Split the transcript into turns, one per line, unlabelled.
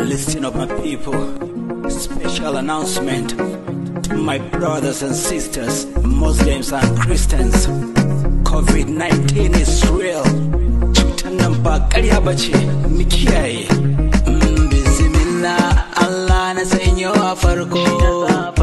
Listen up, my people. Special announcement to my brothers and sisters, Muslims and Christians. COVID-19 is real. Cutar nan ba ƙarya bace, mu kiyaye. Bismillah, Allah na sanyo a farko.